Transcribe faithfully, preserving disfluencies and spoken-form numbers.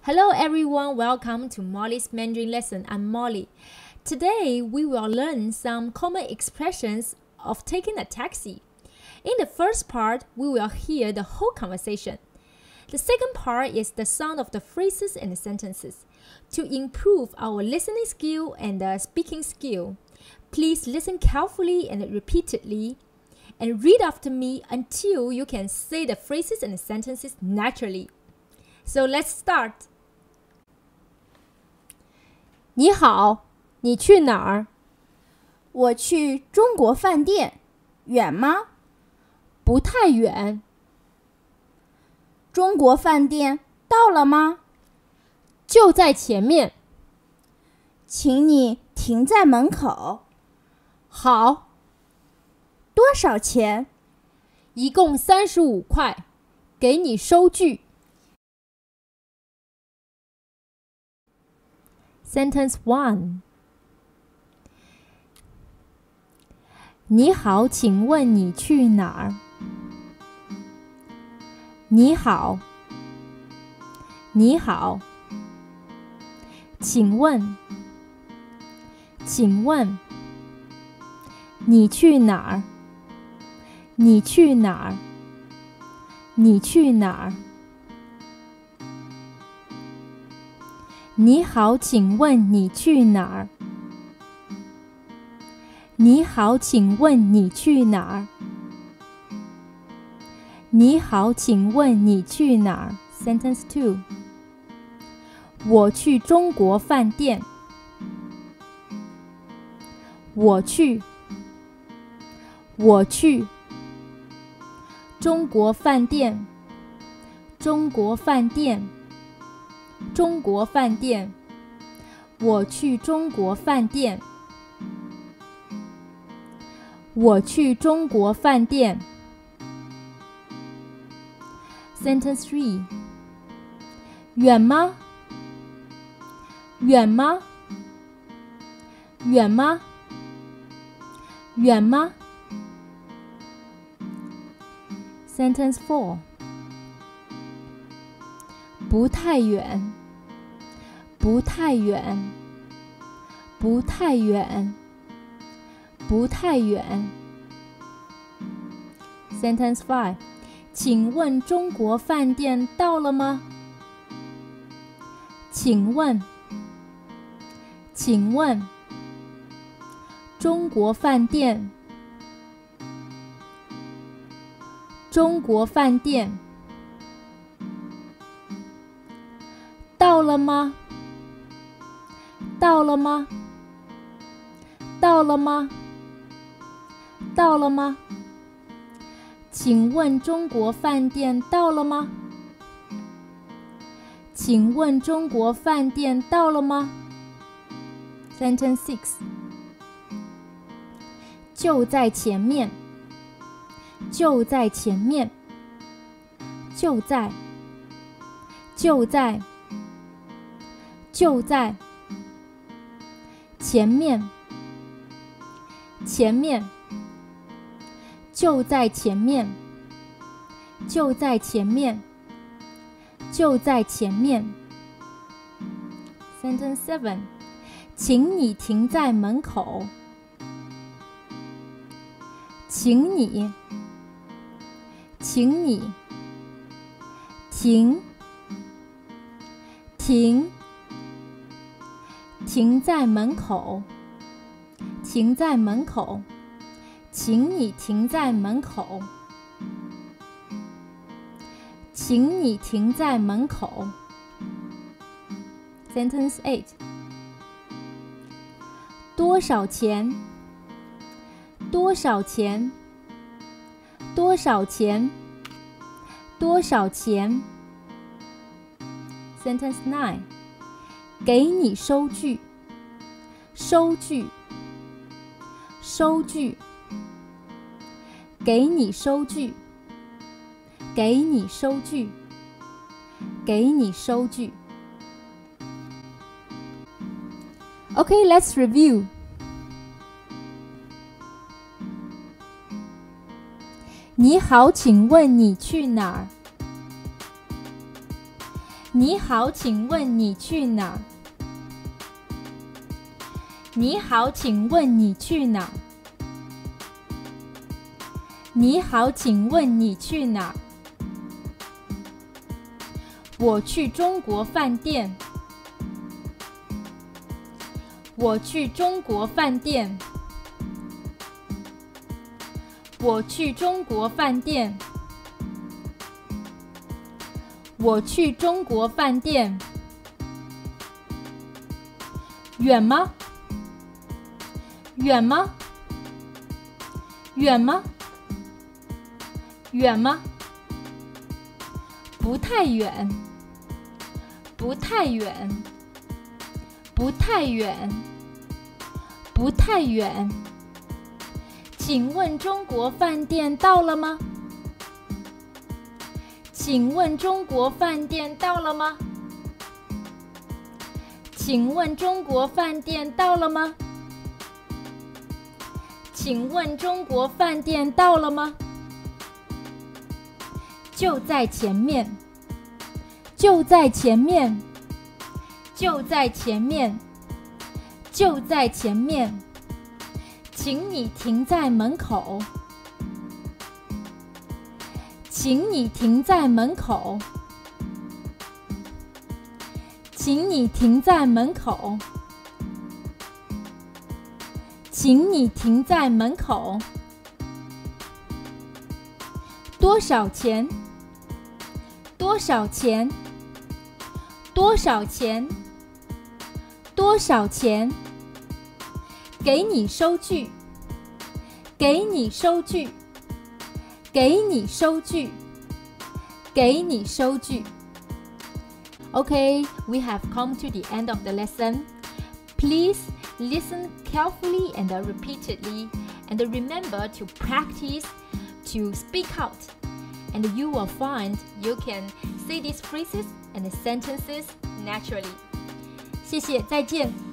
Hello everyone, welcome to Molly's Mandarin lesson. I'm Molly. Today we will learn some common expressions of taking a taxi. In the first part, we will hear the whole conversation. The second part is the sound of the phrases and the sentences. To improve our listening skill and the speaking skill, please listen carefully and repeatedly and read after me until you can say the phrases and the sentences naturally. So let's start. 你好，你去哪儿？ 我去中国饭店，远吗？ 不太远。 中国饭店到了吗？ 就在前面。 请你停在门口。 好。 多少钱？ 一共三十五块，给你收据。 Sentence one. 你好，请问你去哪儿？你好，你好，请问，请问，你去哪儿？你去哪儿？你去哪儿？你好，请问你去哪儿？你好，请问你去哪儿？你好，请问你去哪儿 ？Sentence two. 我去中国饭店。我去，我去中国饭店。中国饭店。中国饭店，我去中国饭店。我去中国饭店。Sentence three. 远吗？远吗？远吗？远吗？ Sentence four. 不太远，不太远，不太远，不太远。Sentence five. 请问中国饭店到了吗？请问，请问，中国饭店，中国饭店。到了吗？到了吗？到了吗？到了吗？请问中国饭店到了吗？请问中国饭店到了吗 ？Sentence six. 就在前面，就在前面，就在，就在。就在前面，前面，就在前面，就在前面，就在前面。Sentence seven. 请你停在门口。请你，请你停，停。停在门口，停在门口，请你停在门口，请你停在门口。Sentence eight. 多少钱？多少钱？多少钱？多少钱 ？Sentence nine. 给你收据，收据，收据，给你收据，给你收据，给你收据。Okay, let's review. 你好，请问你去哪儿？ 你好，请问你去哪？你好，请问你去哪？你好，请问你去哪？我去中国饭店。我去中国饭店。我去中国饭店。我去中国饭店。远吗？远吗？远吗？远吗？不太远。不太远。不太远。不太远。请问中国饭店到了吗？请问中国饭店到了吗？请问中国饭店到了吗？请问中国饭店到了吗？就在前面。就在前面。就在前面。就在前面。请你停在门口。请你停在门口。请你停在门口。请你停在门口。多少钱？多少钱？多少钱？多少钱？给你收据。给你收据。给你收据。给你收据。Okay, we have come to the end of the lesson. Please listen carefully and repeatedly, and remember to practice to speak out. And you will find you can say these phrases and sentences naturally. 谢谢，再见。